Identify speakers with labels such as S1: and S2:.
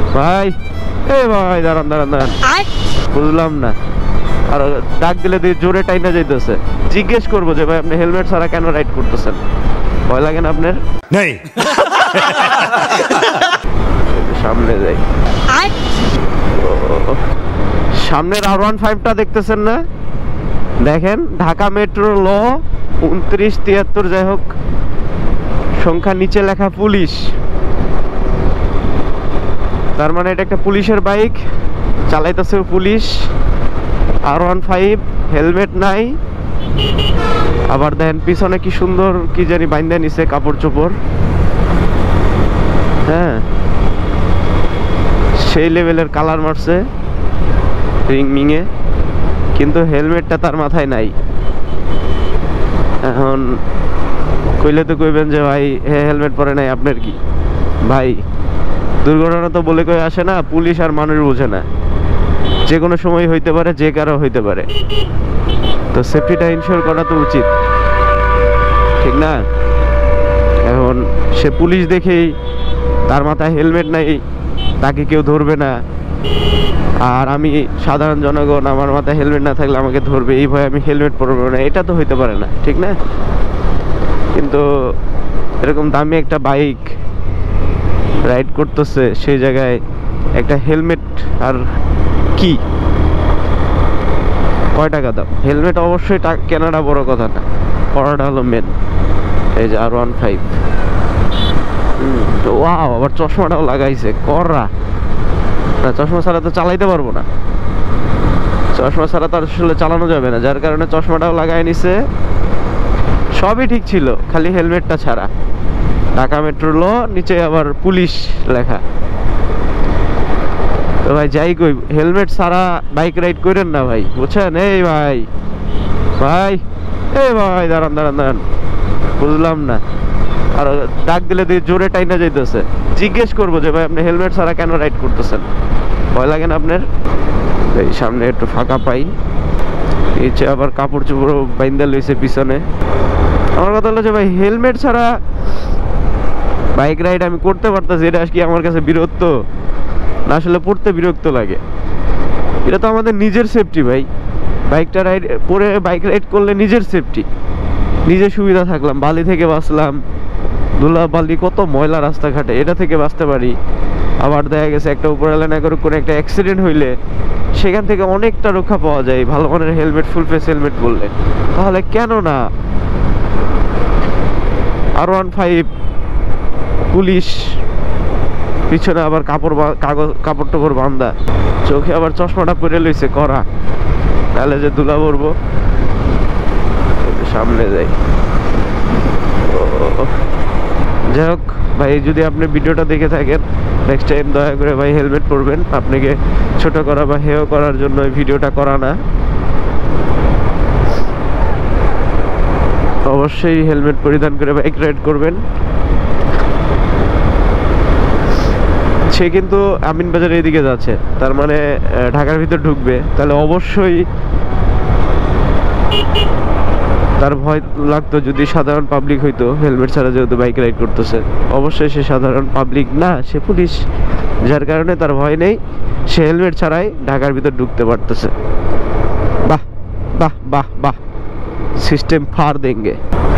S1: ভাই এই ভাই দাঁড়ান দাঁড়ান দাঁড়ান, বুঝলাম না। আর ডাক দিলে দিয়ে জোরে টাইনা যাইতেছে। জিজ্ঞেস করবো যে ভাই আপনি হেলমেট ছাড়া কেন রাইড করতেছেন? ভয় লাগে না আপনার?
S2: নেই।
S1: সামনে যাই। সামনের R15টা দেখতেছেন না? দেখেন ঢাকা মেট্রো ল 2973, যাই হোক সংখ্যা নিচে লেখা পুলিশ। তার মানে এটা একটা পুলিশের বাইক, চালাইতেছে পুলিশ। R15, হেলমেট নাই। আবার দেখেন পিছনে কি সুন্দর কি জানি বাইন্ধা নিছে কাপড় চোপড়। হ্যাঁ, সেই লেভেলের কালার মারছে রিং মিংয়ে, কিন্তু হেলমেটটা তার মাথায় নাই। এখন কইলে তো কইবেন যে ভাই হেলমেট পরে নাই, আপনার কি ভাই? দুর্ঘটনা তো বলে কই আসে না, পুলিশ আর মানুষ বোঝে না। যে কোনো সময় হইতে পারে, যে কারো হইতে পারে, তো সেফটিটা ইনশিওর করা তো উচিত, ঠিক না? এখন সে পুলিশ দেখেই তার মাথায় হেলমেট নাই, তাকে কেউ ধরবে না। আর আমি সাধারণ জনগণ, আমার মাথায় হেলমেট না থাকলে আমাকে ধরবে, এই ভয়ে আমি হেলমেট পরবো না, এটা তো হইতে পারে না, ঠিক না? কিন্তু এরকম দামি একটা বাইক রাইড করতেছে, সেই জায়গায় একটা হেলমেট আর কি কয় টাকা দাম? হেলমেট অবশ্যই কেনাটা বড় কথা না, পড়াটা হলো মেন। এই যে R15, ওয়াও, আবার চশমাটাও লাগাইছে করা। না, চশমা ছাড়া তো চালাইতে পারবো না, চশমা ছাড়া তো আসলে চালানো যাবে না, যার কারণে চশমাটাও লাগাই নিছে। সবই ঠিক ছিল, খালি হেলমেটটা ছাড়া। ঢাকা মেট্রো ল, নিচে আবার পুলিশ লেখা। তো ভাই যাই কই, হেলমেট ছাড়া বাইক রাইড করেন না ভাই, বুঝছেন? এই ভাই ভাই এই ভাই দাঁড়ান দাঁড়ান দাঁড়ান, বুঝলাম না। আর ডাক দিলে দিয়ে জোরে টাইনা যাইতেছে। জিজ্ঞেস করবো যে ভাই আপনি হেলমেট ছাড়া কেন রাইড করতেছেন? ভয় লাগে না আপনার? এই সামনে একটু ফাঁকা পাই, নিচে আবার কাপড় চোপড় বাইন্দা লইছে পিছনে। আমার কথা হলো যে ভাই হেলমেট ছাড়া বাইক রাইড আমি করতে পারতেছি, এটা কি আমার কাছে বিরক্ত না? আসলে পড়তে বিরক্ত লাগে। এটা তো আমাদের নিজের সেফটি ভাই, বাইকটা রাইড পরে বাইক রাইড করলে নিজের সেফটি, নিজে সুবিধা থাকলাম, বালি থেকে বাঁচলাম, ধুলা বালি কত ময়লা রাস্তাঘাটে, এটা থেকে বাঁচতে পারি। আবার দেখা গেছে একটা উপরে না করে কোনো একটা অ্যাক্সিডেন্ট হইলে সেখান থেকে অনেকটা রক্ষা পাওয়া যায় ভালো মানের হেলমেট, ফুল ফেস হেলমেট বললে। তাহলে কেন না R15 পুলিশ, পিছনে আবার কাপড় টাপড় বান্ধা, চোখে আবার চশমাটা পরে লইছে করা, তাহলে যে ধুলা পড়বো। সামনে যাই। যাই হোক ভাই, যদি আপনি ভিডিওটা দেখে থাকেন, নেক্সট টাইম দয়া করে ভাই হেলমেট পরবেন। আপনাকে ছোট করা বা হেয় করার জন্য এই ভিডিওটা করা না। অবশ্যই হেলমেট পরিধান করে বাইক রাইড করবেন। সে কিন্তু আমিনবাজার এদিকে যাচ্ছে, তার মানে ঢাকার ভিতর ঢুকবে, তাহলে অবশ্যই তার ভয় লাগতো যদি সাধারণ পাবলিক হইতো। হেলমেট ছাড়া যেহেতু বাইক রাইড করতেছে, অবশ্যই সে সাধারণ পাবলিক না, সে পুলিশ, যার কারণে তার ভয় নেই, সে হেলমেট ছাড়াই ঢাকার ভিতর ঢুকতে পারতেছে। বাহ বাহ বাহ বাহ, সিস্টেম ফার দেঙ্গে।